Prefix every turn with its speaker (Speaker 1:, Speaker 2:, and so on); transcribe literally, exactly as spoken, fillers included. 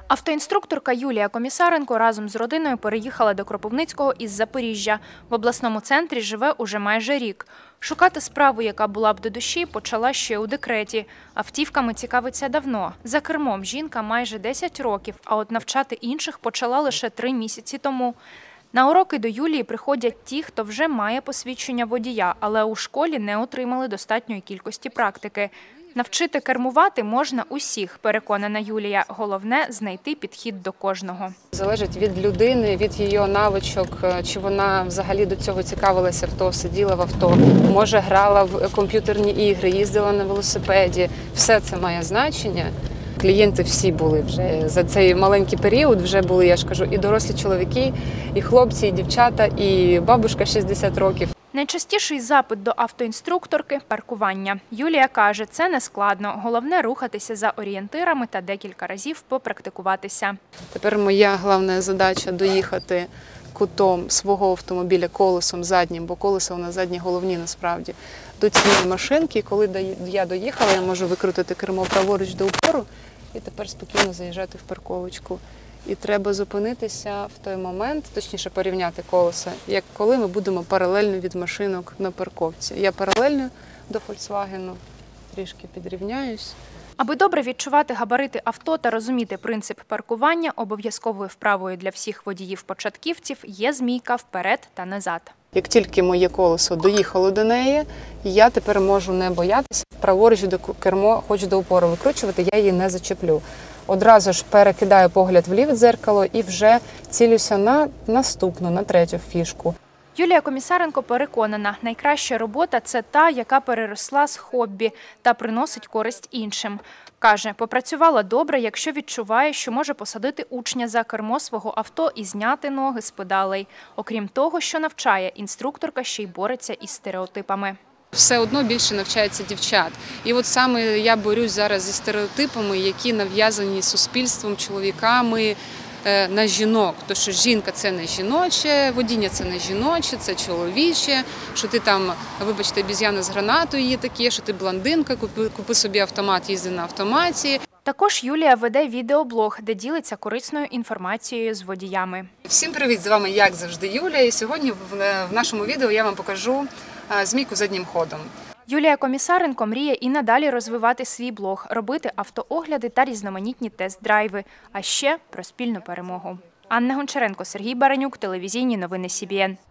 Speaker 1: Автоінструкторка Юлія Комісаренко разом з родиною переїхала до Кропивницького із Запоріжжя. В обласному центрі живе уже майже рік. Шукати справу, яка була б до душі, почала ще у декреті. Автівками цікавиться давно. За кермом жінка майже десять років, а от навчати інших почала лише три місяці тому. На уроки до Юлії приходять ті, хто вже має посвідчення водія, але у школі не отримали достатньої кількості практики. Навчити кермувати можна усіх, переконана Юлія. Головне – знайти підхід до кожного.
Speaker 2: Залежить від людини, від її навичок, чи вона взагалі до цього цікавилася авто, сиділа в авто, може грала в комп'ютерні ігри, їздила на велосипеді. Все це має значення. Клієнти всі були вже за цей маленький період, вже були, я ж кажу, і дорослі чоловіки, і хлопці, і дівчата, і бабушка шістдесят років.
Speaker 1: Найчастіший запит до автоінструкторки – паркування. Юлія каже, це не складно. Головне – рухатися за орієнтирами та декілька разів попрактикуватися.
Speaker 2: Тепер моя головна задача – доїхати кутом свого автомобіля колесом заднім, бо колеса у нас задні головні насправді, до цієї машинки. Коли я доїхала, я можу викрутити кермо праворуч до упору і тепер спокійно заїжджати в парковочку. І треба зупинитися в той момент, точніше порівняти колеса, як коли ми будемо паралельно від машинок на парковці. Я паралельно до Volkswagen, трішки підрівняюсь.
Speaker 1: Аби добре відчувати габарити авто та розуміти принцип паркування, обов'язковою вправою для всіх водіїв-початківців є змійка вперед та назад.
Speaker 2: Як тільки моє колесо доїхало до неї, я тепер можу не боятися праворуч до кермо, хоч до упору викручувати, я її не зачеплю. Одразу ж перекидаю погляд в ліве дзеркало і вже цілюся на наступну, на третю фішку.
Speaker 1: Юлія Комісаренко переконана, найкраща робота – це та, яка переросла з хобі та приносить користь іншим. Каже, попрацювала добре, якщо відчуває, що може посадити учня за кермо свого авто і зняти ноги з педалей. Окрім того, що навчає, інструкторка ще й бореться із стереотипами.
Speaker 2: Все одно більше навчається дівчат. І от саме я борюсь зараз зі стереотипами, які нав'язані суспільством, чоловіками на жінок. То, що жінка – це не жіноче, водіння – це не жіноче, це чоловіче, що ти там, вибачте, обіз'яна з гранатою є таке, що ти блондинка, купи, купи собі автомат, їзди на автоматі.
Speaker 1: Також Юлія веде відеоблог, де ділиться корисною інформацією з водіями.
Speaker 2: Всім привіт, з вами, як завжди, Юлія. І сьогодні в нашому відео я вам покажу змійку заднім ходом.
Speaker 1: Юлія Комісаренко мріє і надалі розвивати свій блог, робити автоогляди та різноманітні тест-драйви, а ще про спільну перемогу. Анна Гончаренко, Сергій Баранюк, телевізійні новини Сі Бі Ен.